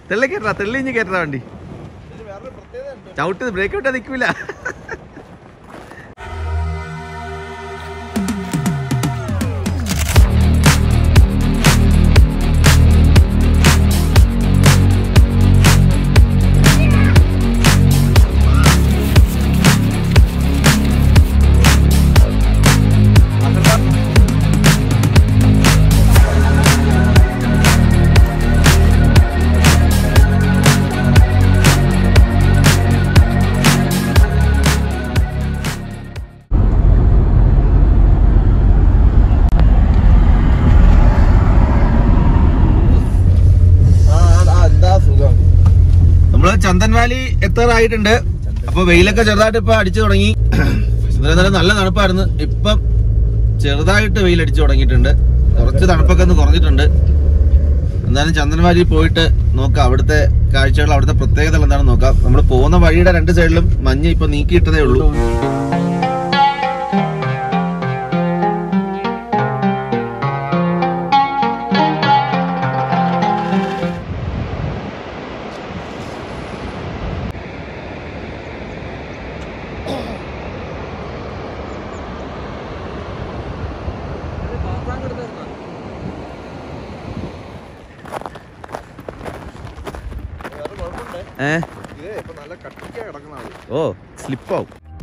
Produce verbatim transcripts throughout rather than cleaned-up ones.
തെള്ളി കയറ്റാ തെള്ളിഞ്ഞ് കയറ്റാ വണ്ടി. ചവിട്ട് ബ്രേക്ക് വിട്ടാ നിൽക്കൂല. ചന്ദൻവാലി എത്താറായിട്ടുണ്ട്. അപ്പൊ വെയിലൊക്കെ ചെറുതായിട്ട് ഇപ്പൊ അടിച്ചു തുടങ്ങി. ഇന്നലെ നല്ല തണുപ്പായിരുന്നു. ഇപ്പം ചെറുതായിട്ട് വെയിൽ അടിച്ചു തുടങ്ങിയിട്ടുണ്ട്. കുറച്ച് തണുപ്പൊക്കെ ഒന്ന് കുറഞ്ഞിട്ടുണ്ട്. എന്തായാലും ചന്ദൻവാലി പോയിട്ട് നോക്കാം അവിടുത്തെ കാഴ്ചകൾ, അവിടുത്തെ പ്രത്യേകതകൾ എന്താണെന്ന് നോക്കാം. നമ്മൾ പോകുന്ന വഴിയുടെ രണ്ട് സൈഡിലും മഞ്ഞ് ഇപ്പൊ നീക്കിയിട്ടതേ ഉള്ളൂ. ഓ സ്ലിപ്പാവും.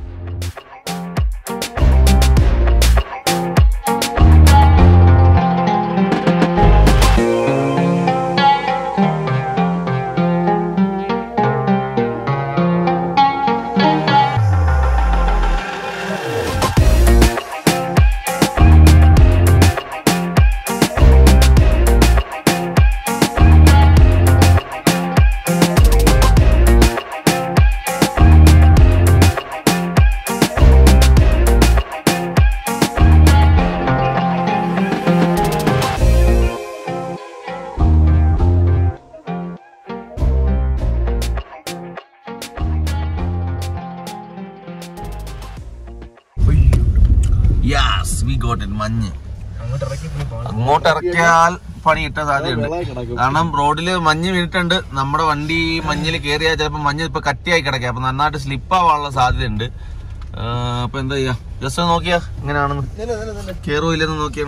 മഞ്ഞ് അങ്ങോട്ട് ഇറക്കിയാൽ പണി കിട്ടാൻ സാധ്യതയുണ്ട്. കാരണം റോഡില് മഞ്ഞ് വീണിട്ടുണ്ട്. നമ്മുടെ വണ്ടി മഞ്ഞിൽ കയറിയാൽ ചിലപ്പോ മഞ്ഞ് ഇപ്പൊ കട്ടിയായി കിടക്കുക. അപ്പൊ നന്നായിട്ട് സ്ലിപ്പാവാനുള്ള സാധ്യതയുണ്ട്. അപ്പൊ എന്താ ചെയ്യാ, ജസ്റ്റ് നോക്കിയാ എങ്ങനെയാണെന്ന്, കേറോ ഇല്ലെന്ന് നോക്കിയാണ്.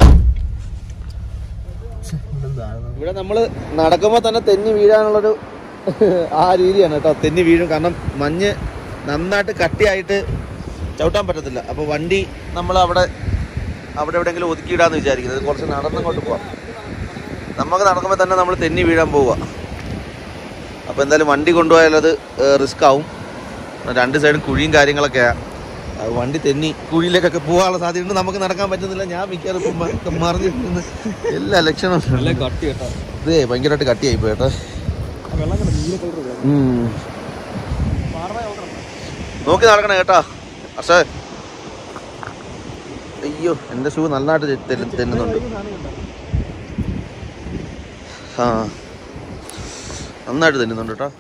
ഇവിടെ നമ്മള് നടക്കുമ്പോ തന്നെ തെന്നി വീഴാനുള്ളൊരു ആ രീതിയാണ് കേട്ടോ. തെന്നി വീഴും. കാരണം മഞ്ഞ് നന്നായിട്ട് കട്ടിയായിട്ട് ചവിട്ടാൻ പറ്റത്തില്ല. അപ്പൊ വണ്ടി നമ്മൾ അവിടെ അവിടെ എവിടെയെങ്കിലും ഒതുക്കിയിടാന്ന് വിചാരിക്കുന്നത്. കുറച്ച് നടന്നങ്ങോട്ട് പോവാം. നമുക്ക് നടക്കുമ്പോൾ തന്നെ നമ്മൾ തെന്നി വീഴാൻ പോവുക. അപ്പോൾ എന്തായാലും വണ്ടി കൊണ്ടുപോയാൽ അത് റിസ്ക് ആവും. രണ്ട് സൈഡും കുഴിയും കാര്യങ്ങളൊക്കെയാണ്. വണ്ടി തെന്നി കുഴിയിലേക്കൊക്കെ പോകാനുള്ള സാധ്യതയുണ്ട്. നമുക്ക് നടക്കാൻ പറ്റുന്നില്ല. ഞാൻ മിക്കവാറും ഇപ്പം മറിഞ്ഞിരുന്ന് എല്ലാ ലക്ഷണം ഇതേ ഭയങ്കരമായിട്ട് കട്ടിയായി പോയി കേട്ടോ. നോക്കി നടക്കണം കേട്ടോ പക്ഷേ. അയ്യോ എൻ്റെ ഷൂ നന്നായിട്ട് തെന്നുന്നുണ്ട്. ആ നന്നായിട്ട് തെന്നുന്നുണ്ട് കേട്ടോ.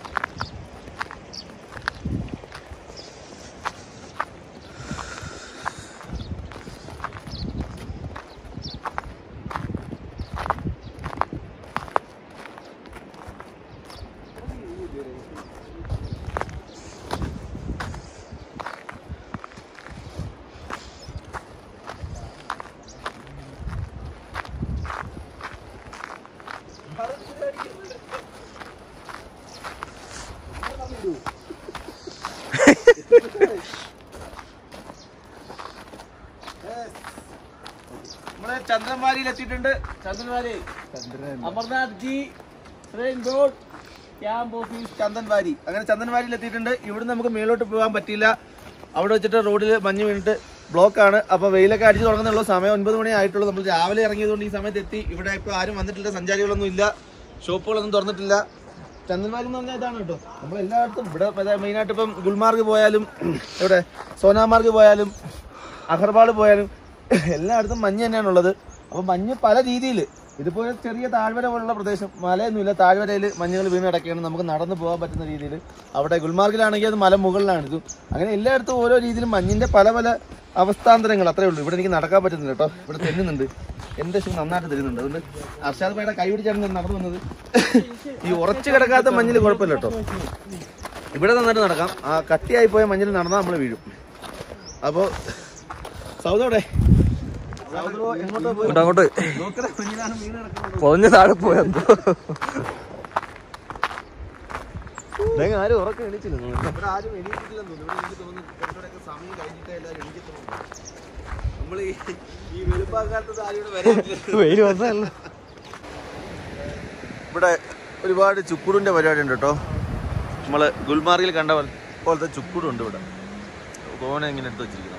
നമ്മള് ചന്ദ്രൻവാരിയിൽ എത്തിയിട്ടുണ്ട്. Chandanwari Amarnath ji shrine board camp office Chandanwari. അങ്ങനെ ചന്ദൻവാരിയിൽ എത്തിയിട്ടുണ്ട്. ഇവിടുന്ന് നമുക്ക് മേലോട്ട് പോകാൻ പറ്റില്ല. അവിടെ വെച്ചിട്ട് റോഡിൽ മഞ്ഞ് വീണിട്ട് ബ്ലോക്കാണ്. അപ്പോൾ വെയിലൊക്കെ അടിച്ച് തുടങ്ങുന്നുള്ള സമയം ഒൻപത് മണി ആയിട്ടുള്ളൂ. നമ്മൾ രാവിലെ ഇറങ്ങിയതുകൊണ്ട് ഈ സമയത്ത് എത്തി. ഇവിടെ ഇപ്പോൾ ആരും വന്നിട്ടില്ല, സഞ്ചാരികളൊന്നും ഇല്ല, ഷോപ്പുകളൊന്നും തുറന്നിട്ടില്ല. ചന്ദൻവാരി എന്ന് പറഞ്ഞാൽ ഇതാണ് കേട്ടോ. നമ്മൾ എല്ലായിടത്തും ഇവിടെ മെയിനായിട്ട് ഇപ്പം ഗുൽമാർഗ് പോയാലും ഇവിടെ സോനാമാർഗ് പോയാലും അഗർവാൾ പോയാലും എല്ലായിടത്തും മഞ്ഞ് തന്നെയാണുള്ളത്. അപ്പോൾ മഞ്ഞ് പല രീതിയിൽ, ഇതുപോലെ ചെറിയ താഴ്വര പോലുള്ള പ്രദേശം, മലയൊന്നുമില്ല, താഴ്വരയിൽ മഞ്ഞുകൾ വീണ് കിടക്കുകയാണ്. നമുക്ക് നടന്നു പോകാൻ പറ്റുന്ന രീതിയിൽ. അവിടെ ഗുൽമാർഗിലാണെങ്കിൽ അത് മല മുകളിലാണ് ഇതും. അങ്ങനെ എല്ലായിടത്തും ഓരോ രീതിയിലും മഞ്ഞിൻ്റെ പല പല അവസ്ഥാന്തരങ്ങൾ അത്രേ ഉള്ളൂ. ഇവിടെ എനിക്ക് നടക്കാൻ പറ്റുന്നില്ല കേട്ടോ. ഇവിടെ തെന്നുന്നുണ്ട്. എന്റെ ഷൂ നന്നായിട്ട് തരുന്നുണ്ട്. അതുകൊണ്ട് അർഷാദ് ഭായിയുടെ കൈ പിടിച്ചാണ് ഞാൻ നടന്നു വന്നത്. ഈ ഉറച്ചു കിടക്കാത്ത മഞ്ഞിൽ കുഴപ്പമില്ല കേട്ടോ, ഇവിടെ നന്നായിട്ട് നടക്കാം. ആ കട്ടിയായി പോയ മഞ്ഞിൽ നടന്നാൽ നമ്മൾ വീഴും. അപ്പോ സൗദോടെ എങ്ങോട്ടോ പോയി അങ്ങോട്ട് പൊതിഞ്ഞ താഴെ പോയെന്തോ. ആരും ഉറക്കം എണീച്ചില്ല, ഇവിടെ ആരും എണീറ്റില്ലെന്ന് തോന്നുന്നു. ഇവിടെ എനിക്ക് തോന്നുന്നു കുറച്ചുകൂടെയൊക്കെ സമയം കഴിഞ്ഞിട്ടേ എല്ലാവരും എണീക്കത്തുള്ളൂ. നമ്മൾ ഈ വെളുപ്പാക്കാലത്ത് ആരും ഇവിടെ വരാൻ. ഇവിടെ ഒരുപാട് ചുക്കുടിന്റെ പരിപാടി ഉണ്ട് കേട്ടോ. നമ്മള് ഗുൽമാർഗിൽ കണ്ട പോലത്തെ ചുക്കുടുണ്ട് ഇവിടെ. തോനെ ഇങ്ങനെ എടുത്ത് വെച്ചിരിക്കുന്നു.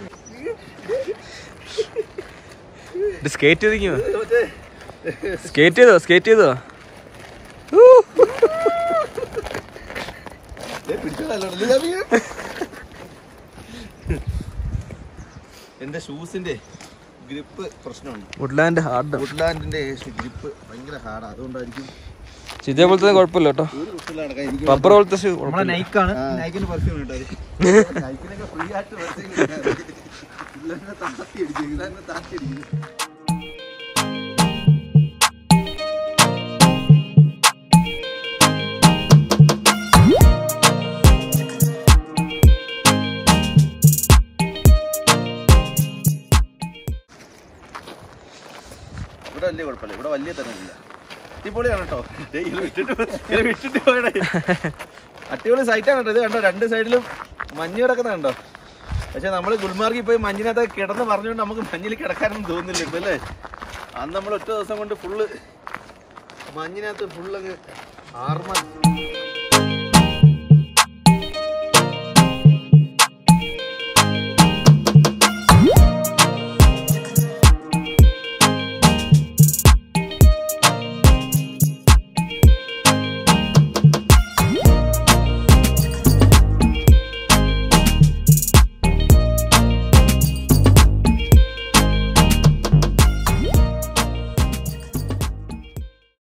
സ്കേറ്റ് ചെയ്തോ സ്കേറ്റ് ചെയ്തോ സ്കേറ്റ് ചെയ്തോ എന്റെ ഷൂസിന്റെ ഗ്രിപ്പ് പ്രശ്നമുണ്ട്. വുഡ്ലാൻഡ് ഹാർഡ് വുഡ്ലാൻഡിന്റെ ഗ്രിപ്പ് ഭയങ്കര ഹാർഡാണ്. അതുകൊണ്ടായിരിക്കും. ഇതേപോലത്തെ കുഴപ്പമില്ല കേട്ടോ, റബ്ബർ പോലത്തെ ഷൂ. നൈക്കാണ്, നൈക്കിന് പെർഫ്യൂം കിട്ടാതെ നൈക്കിനൊക്കെ ഫ്രീ ആയിട്ട് താത്തി അടിക്കും താത്തി അടിക്കും. ഇവിടെ വലിയ കുഴപ്പമില്ല, ഇവിടെ വലിയ തരമില്ല. അടിപൊളിയാണ് കേട്ടോ. വിട്ടിട്ട് വിട്ടിട്ട് പോകണേ, അടിപൊളി സൈറ്റാണ് കേട്ടോ. ഇത് കണ്ടോ, രണ്ട് സൈഡിലും മഞ്ഞ് കിടക്കുന്ന കണ്ടോ. പക്ഷെ നമ്മൾ ഗുൽമാർഗിൽ പോയി മഞ്ഞിനകത്ത് കിടന്ന് പറഞ്ഞുകൊണ്ട് നമുക്ക് മഞ്ഞിൽ കിടക്കാനൊന്നും തോന്നുന്നില്ല ഇപ്പം അല്ലേ. അന്ന് നമ്മൾ ഒറ്റ ദിവസം കൊണ്ട് ഫുള്ള് മഞ്ഞിനകത്ത് ഫുള്ളങ്ങ് ആർമാൻ